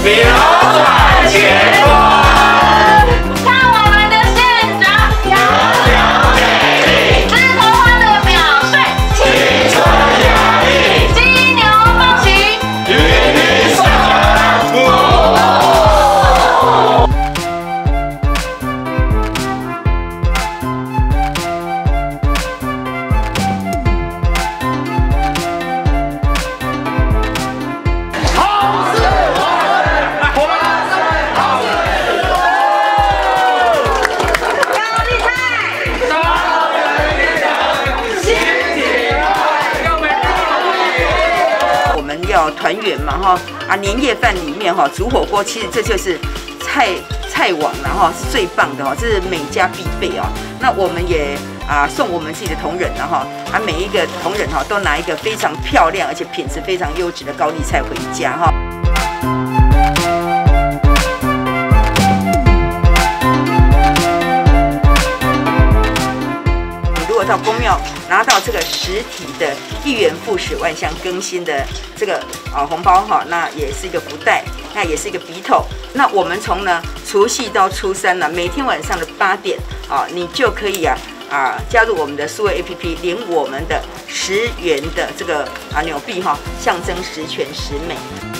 扭转乾坤。 看我们的县长，窈窕美丽，枝头欢乐秒睡， 青春洋溢， 金牛报喜， 云雨散步。 要团圆嘛哈啊，年夜饭里面哈煮火锅，其实这就是菜网然后是最棒的哈，这是每家必备哦。那我们也送我们自己的同仁然后每一个同仁哈都拿一个非常漂亮而且品质非常优质的高丽菜回家哈。到公庙拿到这个实体的1元复始万象更新的这个红包哈，那也是一个福袋，那也是一个笔筒。那我们从呢除夕到初三呢，每天晚上的8点你就可以加入我们的数位 APP， 领我们的10元的这个纽币哈，象征十全十美。